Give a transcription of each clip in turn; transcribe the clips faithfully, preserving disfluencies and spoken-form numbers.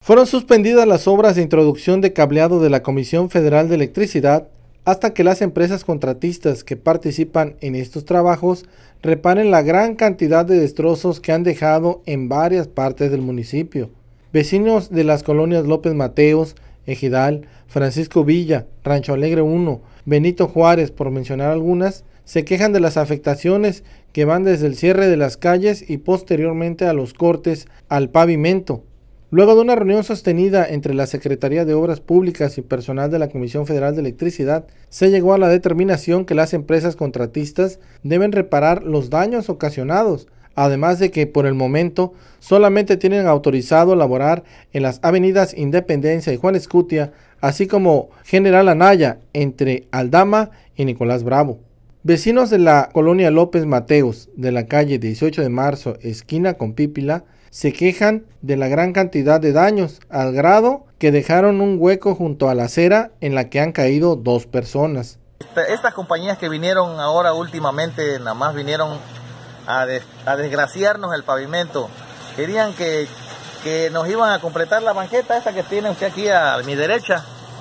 Fueron suspendidas las obras de introducción de cableado de la Comisión Federal de Electricidad hasta que las empresas contratistas que participan en estos trabajos reparen la gran cantidad de destrozos que han dejado en varias partes del municipio. Vecinos de las colonias López Mateos, Ejidal, Francisco Villa, Rancho Alegre uno, Benito Juárez, por mencionar algunas, se quejan de las afectaciones que van desde el cierre de las calles y posteriormente a los cortes al pavimento. Luego de una reunión sostenida entre la Secretaría de Obras Públicas y personal de la Comisión Federal de Electricidad, se llegó a la determinación que las empresas contratistas deben reparar los daños ocasionados, además de que por el momento solamente tienen autorizado laborar en las avenidas Independencia y Juan Escutia, así como General Anaya entre Aldama y Nicolás Bravo. Vecinos de la colonia López Mateos, de la calle dieciocho de marzo, esquina con Pípila, se quejan de la gran cantidad de daños, al grado que dejaron un hueco junto a la acera en la que han caído dos personas. Estas compañías que vinieron ahora últimamente, nada más vinieron a, des, a desgraciarnos el pavimento. Querían que, que nos iban a completar la banqueta esta que tiene usted aquí a mi derecha,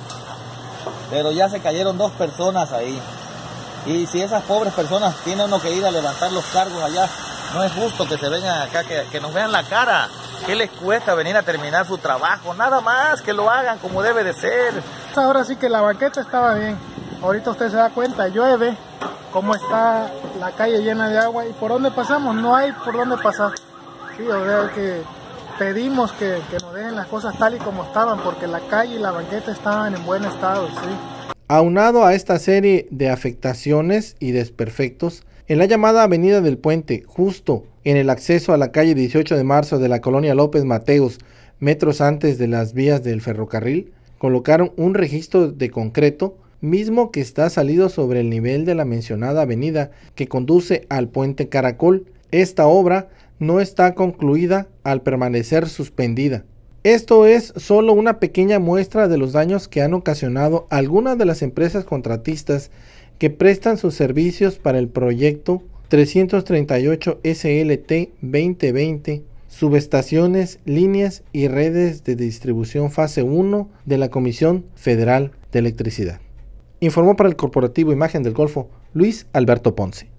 pero ya se cayeron dos personas ahí. Y si esas pobres personas tienen uno que ir a levantar los cargos allá, no es justo que se vengan acá, que, que nos vean la cara. ¿Qué les cuesta venir a terminar su trabajo? Nada más, que lo hagan como debe de ser. Ahora sí que la banqueta estaba bien. Ahorita usted se da cuenta, llueve, cómo está la calle llena de agua. ¿Y por dónde pasamos? No hay por dónde pasar. Sí, o sea que pedimos que, que nos dejen las cosas tal y como estaban, porque la calle y la banqueta estaban en buen estado, sí. Aunado a esta serie de afectaciones y desperfectos, en la llamada Avenida del Puente, justo en el acceso a la calle dieciocho de marzo de la colonia López Mateos, metros antes de las vías del ferrocarril, colocaron un registro de concreto, mismo que está salido sobre el nivel de la mencionada avenida que conduce al Puente Caracol. Esta obra no está concluida al permanecer suspendida. Esto es solo una pequeña muestra de los daños que han ocasionado algunas de las empresas contratistas que prestan sus servicios para el proyecto trescientos treinta y ocho S L T veinte veinte, subestaciones, líneas y redes de distribución fase uno de la Comisión Federal de Electricidad. Informó para el Corporativo Imagen del Golfo Luis Alberto Ponce.